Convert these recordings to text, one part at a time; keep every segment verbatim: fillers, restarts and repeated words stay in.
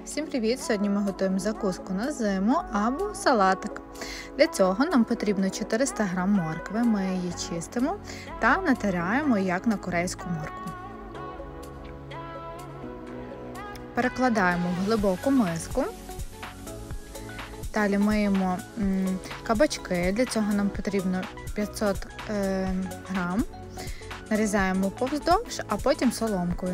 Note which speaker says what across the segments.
Speaker 1: Всім привіт! Сьогодні ми готуємо закуску на зиму або салатик. Для цього нам потрібно чотириста грам моркви, ми її чистимо та натираємо як на корейську моркву. Перекладаємо в глибоку миску. Далі миємо кабачки, для цього нам потрібно п'ятсот грам. Нарізаємо повздовж, а потім соломкою.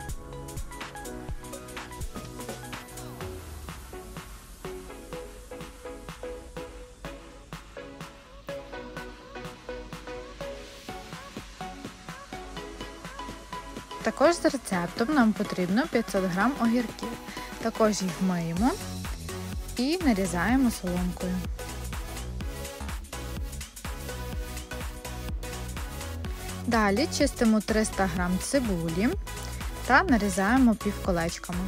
Speaker 1: Також з рецептом нам потрібно п'ятсот грам огірків. Також їх миємо і нарізаємо соломкою. Далі чистимо триста грам цибулі та нарізаємо півколечками.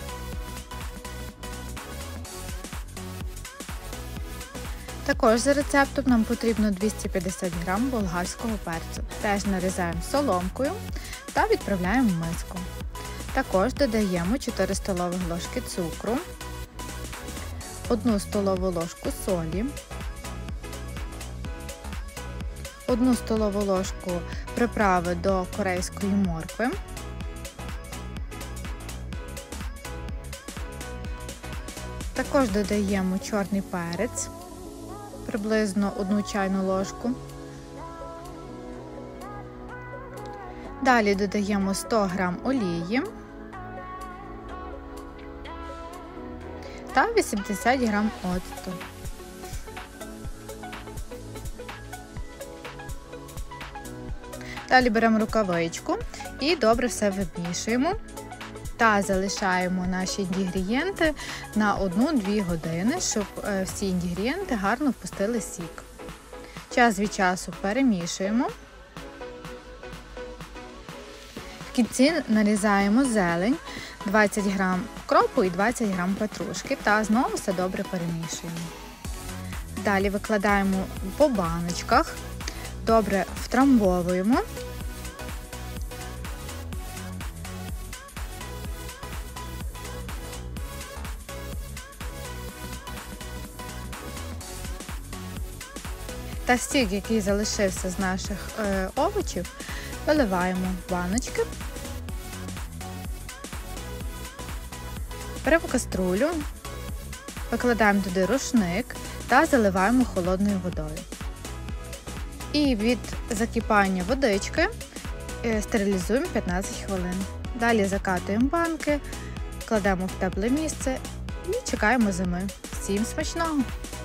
Speaker 1: Також за рецептом нам потрібно двісті п'ятдесят грам болгарського перцю. Теж нарізаємо соломкою та відправляємо в миску. Також додаємо чотири столові ложки цукру, одну столову ложку солі, одну столову ложку приправи до корейської моркви, також додаємо чорний перець, приблизно одну чайну ложку. Далі додаємо сто грам олії та вісімдесят грам оцту. Далі беремо рукавичку і добре все вимішуємо та залишаємо наші інгредієнти на одну-дві години, щоб всі інгредієнти гарно впустили сік. Час від часу перемішуємо. В кінці нарізаємо зелень, двадцять грам укропу і двадцять грам петрушки та знову все добре перемішуємо. Далі викладаємо по баночках, добре втрамбовуємо. Та сік, який залишився з наших е, овочів, виливаємо в баночки. Беремо каструлю, викладаємо туди рушник та заливаємо холодною водою. І від закипання водички стерилізуємо п'ятнадцять хвилин. Далі закатуємо банки, кладемо в тепле місце і чекаємо зими. Всім смачного!